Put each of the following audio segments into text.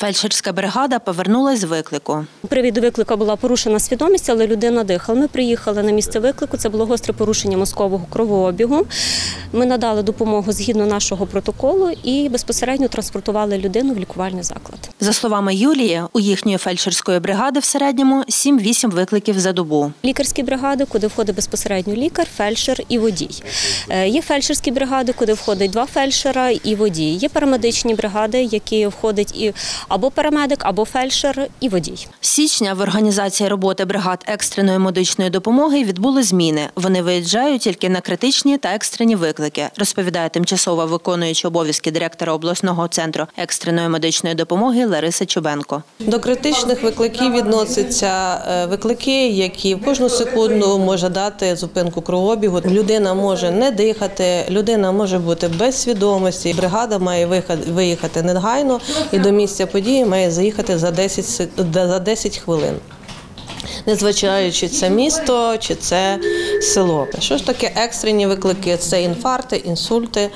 Фельдшерська бригада повернулась з виклику. У приводу виклику була порушена свідомість, але людина дихала. Ми приїхали на місце виклику, це було гостре порушення мозкового кровообігу. Ми надали допомогу згідно нашого протоколу і безпосередньо транспортували людину в лікувальний заклад. За словами Юлії, у їхньої фельдшерської бригади в середньому 7-8 викликів за добу. Лікарські бригади, куди входить безпосередньо лікар, фельдшер і водій. Є фельдшерські бригади, куди входить 2 фельдшера і водій. Є парамедичні бригади, які входять і або парамедик, або фельдшер і водій. З січня в організації роботи бригад екстреної медичної допомоги відбули зміни. Вони виїжджають тільки на критичні та екстрені виклики, розповідає тимчасово виконуюча обов'язки директора обласного центру екстреної медичної допомоги Лариса Чубенко. До критичних викликів відносяться виклики, які в кожну секунду може дати зупинку кровообігу. Людина може не дихати, людина може бути без свідомості. Бригада має виїхати негайно і до місця події має заїхати за 10 хвилин. Незважаючи, це місто чи це село. Що ж таке екстрені виклики? Це інфаркти, інсульти.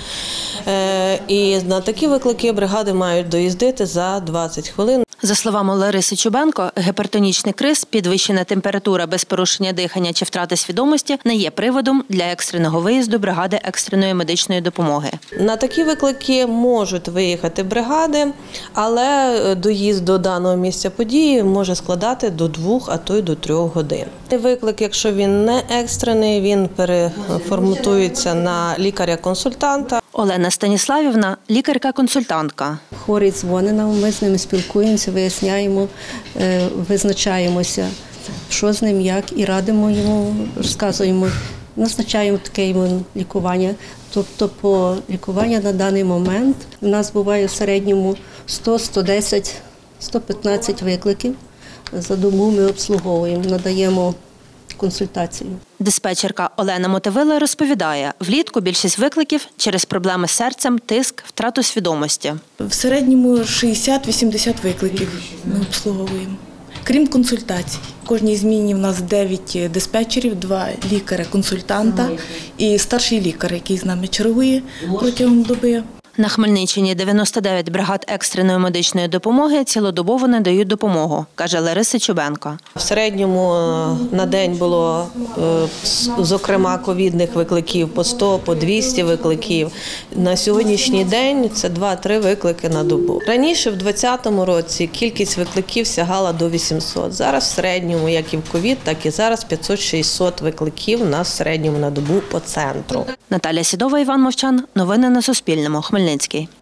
І на такі виклики бригади мають доїздити за 20 хвилин. За словами Лариси Чубенко, гіпертонічний криз, підвищена температура без порушення дихання чи втрати свідомості не є приводом для екстреного виїзду бригади екстреної медичної допомоги. На такі виклики можуть виїхати бригади, але доїзд до даного місця події може складати до 2, а то й до 3 годин. Виклик, якщо він не екстрений, він переформатується на лікаря-консультанта. Олена Станіславівна – лікарка-консультантка. Хворий дзвонить нам, ми з ними спілкуємося, виясняємо, визначаємося, що з ним, як, і радимо йому, розказуємо, назначаємо таке йому лікування. Тобто по лікуванню на даний момент у нас буває в середньому 100, 110, 115 викликів. За добу ми обслуговуємо, надаємо консультацію. Диспетчерка Олена Мотовила розповідає, влітку більшість викликів через проблеми з серцем, тиск, втрату свідомості. В середньому 60-80 викликів ми обслуговуємо. Крім консультацій. В кожній зміні в нас 9 диспетчерів, 2 лікаря-консультанта і старший лікар, який з нами чергує протягом доби. На Хмельниччині 99 бригад екстреної медичної допомоги цілодобово надають допомогу, каже Лариса Чубенко. В середньому на день було, зокрема, ковідних викликів по 100, по 200 викликів. На сьогоднішній день це 2-3 виклики на добу. Раніше, в 2020 році, кількість викликів сягала до 800. Зараз в середньому, як і в ковід, так і зараз 500-600 викликів на середньому на добу по центру. Наталя Сідова, Іван Мовчан. Новини на Суспільному. Хмельницький.